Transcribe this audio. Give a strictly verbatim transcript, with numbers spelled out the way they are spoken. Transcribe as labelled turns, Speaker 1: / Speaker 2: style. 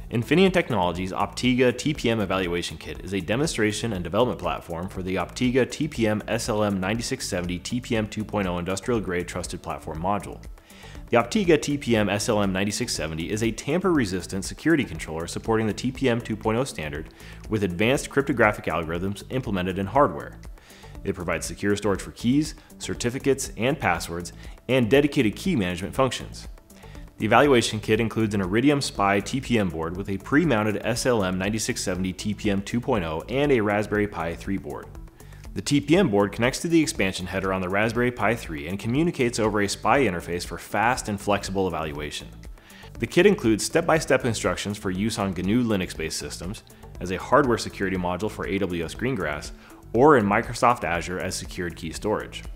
Speaker 1: Infineon Technologies Optega T P M Evaluation Kit is a demonstration and development platform for the Optega T P M S L M ninety-six seventy T P M two point oh Industrial Grade Trusted Platform Module. The Optega T P M S L M ninety-six seventy is a tamper-resistant security controller supporting the T P M two point oh standard with advanced cryptographic algorithms implemented in hardware. It provides secure storage for keys, certificates, and passwords, and dedicated key management functions. The evaluation kit includes an Iridium SPI T P M board with a pre-mounted S L M ninety-six seventy T P M two point oh and a Raspberry Pi three board. The T P M board connects to the expansion header on the Raspberry Pi three and communicates over a S P I interface for fast and flexible evaluation. The kit includes step-by-step instructions for use on G N U Linux-based systems, as a hardware security module for A W S Greengrass, or in Microsoft Azure as secured key storage.